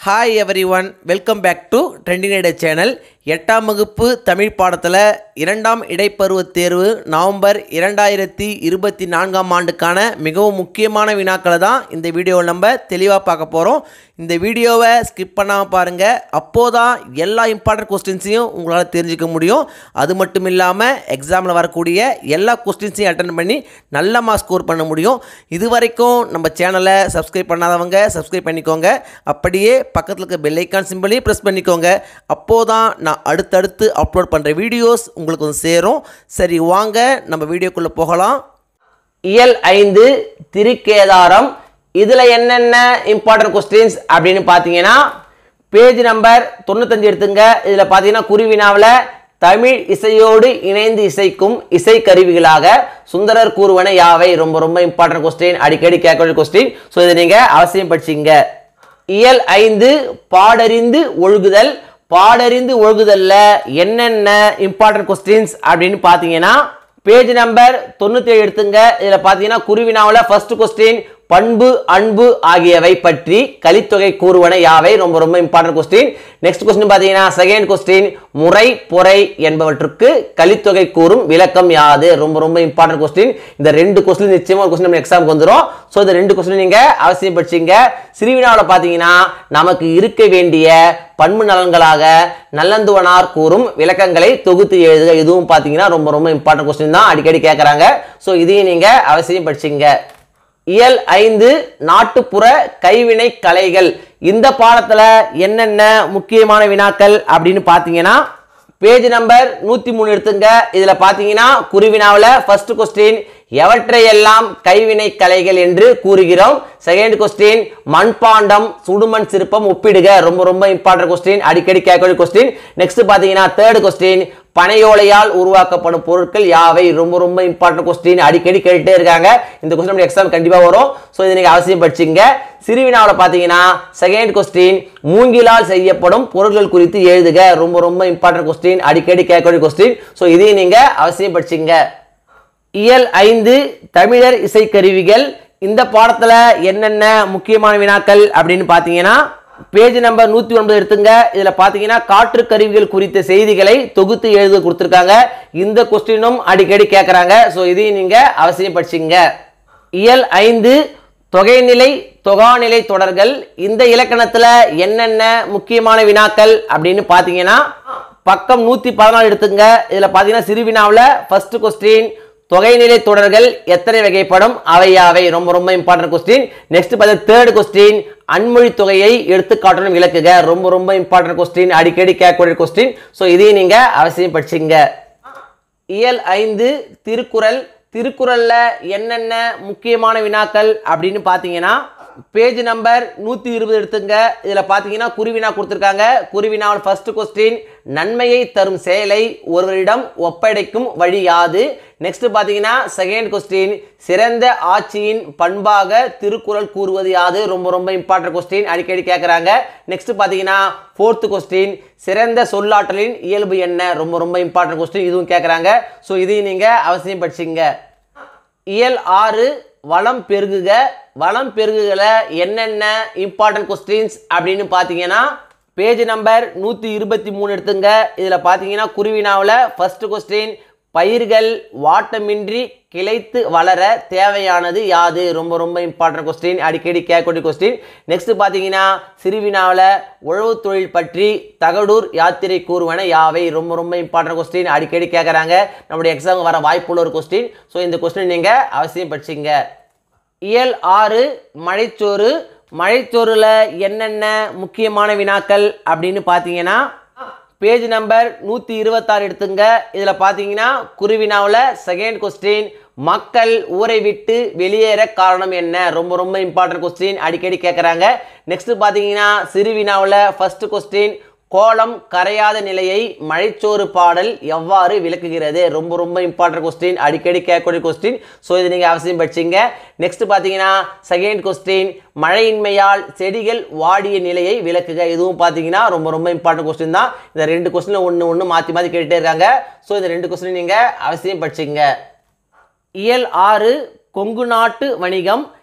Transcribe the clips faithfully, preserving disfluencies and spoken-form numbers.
Hi everyone, welcome back to Trending Idea channel. எட்டாம் வகுப்பு தமிழ் பாடத்தில் இரண்டாம் இடைப்பருவ தேர்வு நவம்பர் இரண்டாயிரத்தி இருபத்தி நான்காம் ஆண்டுக்கான மிகவும் முக்கியமான வினாக்களை தான் இந்த வீடியோவில் நம்ம தெளிவாக பார்க்க போகிறோம். இந்த வீடியோவை ஸ்கிப் பண்ணாமல் பாருங்கள். அப்போதான் எல்லா இம்பார்ட்டன்ட் கொஸ்டின்ஸையும் உங்களால் தெரிஞ்சிக்க முடியும். அது மட்டும் இல்லாமல் எக்ஸாமில் வரக்கூடிய எல்லா கொஸ்டின்ஸையும் அட்டன் பண்ணி நல்ல மார்க் ஸ்கோர் பண்ண முடியும். இது வரைக்கும் நம்ம சேனலை சப்ஸ்கிரைப் பண்ணாதவங்க சப்ஸ்கிரைப் பண்ணிக்கோங்க. அப்படியே பக்கத்தில் இருக்க பெல் ஐக்கான் சிம்பிளையும் ப்ரெஸ் பண்ணிக்கோங்க. அப்போதான் நான் அடுத்தடுத்து அப்லோட் பண்ணுற வீடியோஸ் உங்களுக்கு வந்து சேரும். சரி, வாங்க நம்ம வீடியோக்குள்ளே போகலாம். இயல் ஐந்து திருக்கேதாரம். இதில் என்னென்ன இம்பார்ட்டன்ட் கொஸ்டின்ஸ் அப்படின்னு பார்த்தீங்கன்னா, பேஜ் நம்பர் தொண்ணூத்தஞ்சு எடுத்துங்க. இதில் பார்த்தீங்கன்னா குருவினாவில் தமிழ் இசையோடு இணைந்து இசைக்கும் இசை கருவிகளாக சுந்தரர் கூறுவன யாவை. ரொம்ப ரொம்ப இம்பார்ட்டன்ட் கொஸ்டின், அடிக்கடி கேட்கக்கூடிய கொஸ்டின். ஸோ இதை நீங்கள் அவசியம் படிச்சிங்க. இயல் ஐந்து பாடறிந்து ஒழுகுதல். பாடறிந்து ஒழுகுதல்ல என்னென்ன இம்பார்ட்டன்ட் கொஸ்டின்ஸ் அப்படின்னு பார்த்தீங்கன்னா, பேஜ் நம்பர் தொண்ணூத்தி ஏழு எடுத்துங்க. இதில் பார்த்தீங்கன்னா குருவினாவில் ஃபர்ஸ்ட் கொஸ்டின் பண்பு அன்பு ஆகியவை பற்றி கலித்தொகை கூறுவன யாவை. ரொம்ப ரொம்ப இம்பார்ட்டன்ட் கொஸ்டின். நெக்ஸ்ட் கொஸ்டின் பார்த்தீங்கன்னா செகண்ட் கொஸ்டின் முறை பொறை என்பவற்றுக்கு கலித்தொகை கூறும் விளக்கம் யாது. ரொம்ப ரொம்ப இம்பார்ட்டன்ட் கொஸ்டின். இந்த ரெண்டு கொஸ்டின் நிச்சயமா ஒரு கொஸ்டின் நம்ம எக்ஸாமுக்கு வந்துடும். ஸோ இந்த ரெண்டு கொஸ்டின் நீங்க அவசியம் படிச்சிங்க. சிறுவினாவில் பார்த்தீங்கன்னா நமக்கு இருக்க வேண்டிய பண்பு நலன்களாக நல்லந்துவனார் கூறும் விளக்கங்களை தொகுத்து எழுதுக. இதுவும் பார்த்தீங்கன்னா ரொம்ப ரொம்ப இம்பார்ட்டன்ட் கொஸ்டின் தான், அடிக்கடி கேட்குறாங்க. ஸோ இதையும் நீங்க அவசியம் படிச்சிங்க. இயல் ஐந்து நாட்டுப்புற கைவினை கலைகள். இந்த பாடத்துல என்னென்ன முக்கியமான வினாக்கள் அப்படின்னு பார்த்தீங்கன்னா, பேஜ் நம்பர் நூத்தி மூணு எடுத்துங்க. இதுல பாத்தீங்கன்னா குருவினாவில் ஃபர்ஸ்ட் கொஸ்டின் எவற்றையெல்லாம் கைவினை கலைகள் என்று கூறுகிறோம். செகண்ட் கொஸ்டின் மண்பாண்டம் சுடுமண் சிற்பம் ஒப்பிடுக. ரொம்ப ரொம்ப இம்பார்ட்டன்ட் கொஸ்டின், அடிக்கடி கேட்கக்கூடிய கொஸ்டின். நெக்ஸ்ட் பாத்தீங்கன்னா தேர்ட் கொஸ்டின் பனையோலையால் உருவாக்கப்படும் பொருட்கள் யாவை. ரொம்ப ரொம்ப இம்பார்ட்டன்ட் கொஸ்டின், அடிக்கடி கேட்டுட்டே இருக்காங்க. இந்த கொஸ்டின் எக்ஸாம் கண்டிப்பா வரும். ஸோ இதை நீங்க அவசியம் படிச்சிங்க. சிறுவினாவில் பார்த்தீங்கன்னா செகண்ட் கொஸ்டின் மூங்கிலால் செய்யப்படும் பொருட்கள் குறித்து எழுதுக. ரொம்ப ரொம்ப இம்பார்ட்டன்ட் கொஸ்டின், அடிக்கடி கேட்கக்கூடிய கொஸ்டின். ஸோ இதையும் நீங்க அவசியம் படிச்சிங்க. இயல் ஐந்து தமிழர் இசைக்கருவிகள். இந்த பாடத்துல என்னென்ன முக்கியமான வினாக்கள் அப்படின்னு பார்த்தீங்கன்னா, பேஜ் நம்பர் நூத்தி ஒன்பது எடுத்துங்க. இதுல பாத்தீங்கன்னா காற்று கருவிகள் குறித்த செய்திகளை தொகுத்து எழுத கொடுத்திருக்காங்க. இந்த கொஸ்டினும் அடிக்கடி கேட்கறாங்க. ஸோ இதையும் நீங்க அவசியம் படிச்சிங்க. இயல் ஐந்து தொகைநிலை தொகாநிலை தொடர்கள். இந்த இலக்கணத்துல என்னென்ன முக்கியமான வினாக்கள் அப்படின்னு பாத்தீங்கன்னா, பக்கம் நூத்தி பதினாலு எடுத்துங்க. இதுல பாத்தீங்கன்னா சிறுவினாவில் ஃபர்ஸ்ட் கொஸ்டின் தொகைநிலை தொடர்கள் எத்தனை வகைப்படும் அவை யாவை. ரொம்ப ரொம்ப இம்பார்ட்டன்ட் கொஸ்டின். நெக்ஸ்ட் பார்த்தீங்கன்னா தேர்ட் கொஸ்டின் அன்மொழி தொகையை எடுத்துக்காட்டுடன் விளக்குக. ரொம்ப ரொம்ப இம்பார்ட்டன்ட் கொஸ்டின், அடிக்கடி கேட்கக்கூடிய கொஸ்டின். ஸோ இதையும் நீங்க அவசியம் படிச்சிங்க. இயல் ஐந்து திருக்குறள். திருக்குறள்ல என்னென்ன முக்கியமான வினாக்கள் அப்படின்னு பார்த்தீங்கன்னா, பேஜ் நம்பர் நூத்தி இருபது எடுத்துங்க. இதுல பாத்தீங்கன்னா குருவினா கொடுத்திருக்காங்க. குருவினாவில் ஃபர்ஸ்ட் கொஸ்டின் நன்மையை தரும் செயலை ஒருவரிடம் ஒப்படைக்கும் வழி யாது. நெக்ஸ்ட் பாத்தீங்கன்னா செகண்ட் கொஸ்டின் சிறந்த ஆட்சியின் பண்பாக திருக்குறள் கூறுவது யாது. ரொம்ப ரொம்ப இம்பார்ட்டன்ட் கொஸ்டின், அடிக்கடி கேட்கறாங்க. நெக்ஸ்ட் பாத்தீங்கன்னா ஃபோர்த் கொஸ்டின் சிறந்த சொல்லாற்றலின் இயல்பு என்ன. ரொம்ப ரொம்ப இம்பார்ட்டன்ட் கொஸ்டின், இதுவும் கேட்கறாங்க. ஸோ இதையும் நீங்க அவசியம் படிச்சிங்க. இயல் ஆறு வளம் பெருகுக. வளம் பெருகுகளை என்னென்ன இம்பார்ட்டன்ட் கொஸ்டின்ஸ் அப்படின்னு பார்த்தீங்கன்னா, பேஜ் நம்பர் நூற்றி இருபத்தி மூணு எடுத்துங்க. இதில் பார்த்தீங்கன்னா குருவினாவில் ஃபர்ஸ்ட் கொஸ்டின் பயிர்கள் வாட்டமின்றி கிளைத்து வளர தேவையானது யாது. ரொம்ப ரொம்ப இம்பார்ட்டன்ட் கொஸ்டின், அடிக்கடி கேட்கக்கூடிய கொஸ்டின். நெக்ஸ்ட் பார்த்தீங்கன்னா சிறுவினாவில் உழவு தொழில் பற்றி தகடூர் யாத்திரை கூறுவன யாவை. ரொம்ப ரொம்ப இம்பார்ட்டன்ட் கொஸ்டின், அடிக்கடி கேட்குறாங்க. நம்முடைய எக்ஸாம் வர வாய்ப்புள்ள ஒரு கொஸ்டின். ஸோ இந்த கொஸ்டின் நீங்கள் அவசியம் படிச்சிங்க. இயல் ஆறு மழைச்சோறு. மழைச்சோறுல என்னென்ன முக்கியமான வினாக்கள் அப்படின்னு பார்த்தீங்கன்னா, பேஜ் நம்பர் நூற்றி இருபத்தாறு எடுத்துங்க. இதில் பார்த்தீங்கன்னா குருவினாவில் செகண்ட் கொஸ்டின் மக்கள் ஊரை விட்டு வெளியேற காரணம் என்ன. ரொம்ப ரொம்ப இம்பார்ட்டன்ட் கொஸ்டின், அடிக்கடி கேட்குறாங்க. நெக்ஸ்ட் பார்த்தீங்கன்னா சிறுவினாவில் ஃபர்ஸ்ட் கொஸ்டின் கோலம் கரையாத நிலையை மழைச்சோறு பாடல் எவ்வாறு விளக்குகிறது. ரொம்ப ரொம்ப இம்பார்ட்டன்ட் கொஸ்டின், அடிக்கடி கேட்கக்கூடிய கொஸ்டின். ஸோ இது நீங்கள் அவசியம் படிச்சிங்க. நெக்ஸ்ட் பார்த்தீங்கன்னா செகண்ட் கொஸ்டின் மழையின்மையால் செடிகள் வாடிய நிலையை விளக்குக. இதுவும் பார்த்தீங்கன்னா ரொம்ப ரொம்ப இம்பார்ட்டன்ட் கொஸ்டின் தான். இந்த ரெண்டு கொஸ்டின் ஒன்று ஒன்று மாற்றி மாற்றி கேட்டுட்டே இருக்காங்க. ஸோ இந்த ரெண்டு கொஸ்டின் நீங்கள் அவசியம் படிச்சிங்க. இயல் ஆறு கொங்கு நாட்டு வணிகம்.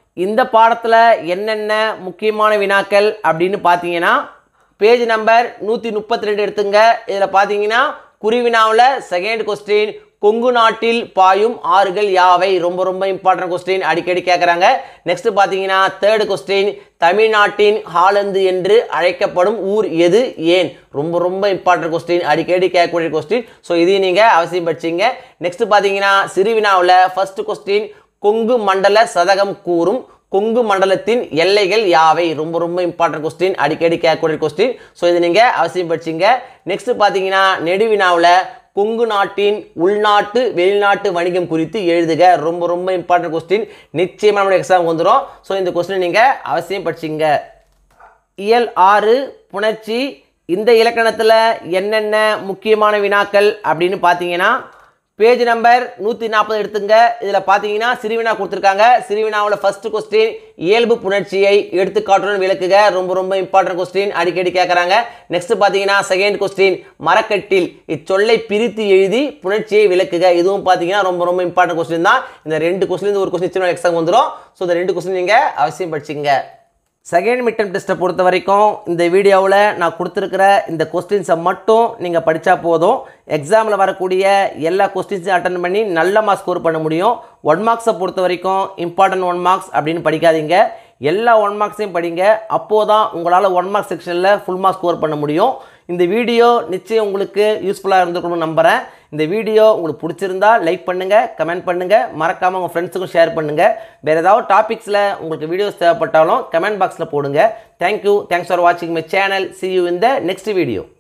இந்த பாடத்தில் என்னென்ன முக்கியமான வினாக்கள் அப்படின்னு பார்த்தீங்கன்னா பேஜ் நம்பர் நூற்றி முப்பத்தி ரெண்டு எடுத்துங்க. இதில் பார்த்தீங்கன்னா குறிவினாவில் செகண்ட் கொஸ்டின், கொங்கு நாட்டில் பாயும் ஆறுகள் யாவை? ரொம்ப ரொம்ப இம்பார்ட்டன்ட் கொஸ்டின், அடிக்கடி கேட்குறாங்க. நெக்ஸ்ட் பார்த்தீங்கன்னா தேர்டு கொஸ்டின், தமிழ்நாட்டின் ஹாலந்து என்று அழைக்கப்படும் ஊர் எது, ஏன்? ரொம்ப ரொம்ப இம்பார்ட்டன்ட் கொஸ்டின், அடிக்கடி கேட்கக்கூடிய கொஸ்டின். ஸோ இதையும் நீங்கள் அவசியம் படிச்சிங்க. நெக்ஸ்ட் பார்த்தீங்கன்னா சிறுவினாவில் ஃபர்ஸ்ட் கொஸ்டின், கொங்கு மண்டல சதகம் கூறும் கொங்கு மண்டலத்தின் எல்லைகள் யாவை? ரொம்ப ரொம்ப இம்பார்ட்டன்ட் கொஸ்டின், அடிக்கடி கேட்கக்கூடிய கொஸ்டின். ஸோ இதை நீங்கள் அவசியம் படிச்சிங்க. நெக்ஸ்ட் பார்த்தீங்கன்னா நெடுவினாவில் கொங்கு நாட்டின் உள்நாட்டு வெளிநாட்டு வணிகம் குறித்து எழுதுக. ரொம்ப ரொம்ப இம்பார்ட்டன்ட் கொஸ்டின், நிச்சயமாக நம்மளுடைய எக்ஸாம் வந்துடும். ஸோ இந்த கொஸ்டின் நீங்கள் அவசியம் படிச்சிங்க. இயல் ஆறு புணர்ச்சி. இந்த இலக்கணத்தில் என்னென்ன முக்கியமான வினாக்கள் அப்படின்னு பார்த்தீங்கன்னா பேஜ் நம்பர் நூற்றி நாற்பது எடுத்துங்க. இதில் பார்த்தீங்கன்னா சிறுவினா கொடுத்துருக்காங்க. சிறுவினாவில் ஃபர்ஸ்ட் கொஸ்டின், இயல்பு புணர்ச்சியை எடுத்துக்காட்டுடன் விளக்குக. ரொம்ப ரொம்ப இம்பார்ட்டன்ட் கொஸ்டின், அடிக்கடி கேட்குறாங்க. நெக்ஸ்ட் பார்த்தீங்கன்னா செகண்ட் கொஸ்டின், மரக்கட்டில் இச்சொல்லை பிரித்து எழுதி புணர்ச்சியை விளக்குக. இதுவும் பார்த்தீங்கன்னா ரொம்ப ரொம்ப இம்பார்ட்டன்ட் கொஸ்டின் தான். இந்த ரெண்டு கொஸ்டின் ஒரு கொஸ்டின் எக்ஸாம் வந்துடும். ஸோ இந்த ரெண்டு கொஸ்டின் நீங்கள் அவசியம் படிச்சிங்க. செகண்ட் மிட் டர்ம் டெஸ்ட்டை பொறுத்த வரைக்கும் இந்த வீடியோவில் நான் கொடுத்துருக்கிற இந்த கொஸ்டின்ஸை மட்டும் நீங்கள் படித்தா போதும். எக்ஸாமில் வரக்கூடிய எல்லா கொஸ்டின்ஸையும் அட்டன் பண்ணி நல்ல மார்க்ஸ் ஸ்கோர் பண்ண முடியும். ஒன் மார்க்ஸை பொறுத்த வரைக்கும் இம்பார்ட்டன்ட் ஒன் மார்க்ஸ் அப்படின்னு படிக்காதீங்க, எல்லா ஒன் மார்க்ஸையும் படிங்க. அப்போது தான் உங்களால் ஒன் மார்க் செக்ஷனில் ஃபுல் மார்க் ஸ்கோர் பண்ண முடியும். இந்த வீடியோ நிச்சயம் உங்களுக்கு யூஸ்ஃபுல்லாக இருந்திருக்கணும்னு நம்புகிறேன். இந்த வீடியோ உங்களுக்கு பிடிச்சிருந்தா லைக் பண்ணுங்கள், கமெண்ட் பண்ணுங்கள், மறக்காமல் உங்கள் ஃப்ரெண்ட்ஸுக்கும் ஷேர் பண்ணுங்கள். வேறு ஏதாவது டாபிக்ஸில் உங்களுக்கு வீடியோஸ் தேவைப்பட்டாலும் கமெண்ட் பாக்ஸில் போடுங்க. தேங்க்யூ, தேங்க்ஸ் ஃபார் வாட்சிங் my channel. see you in the next video.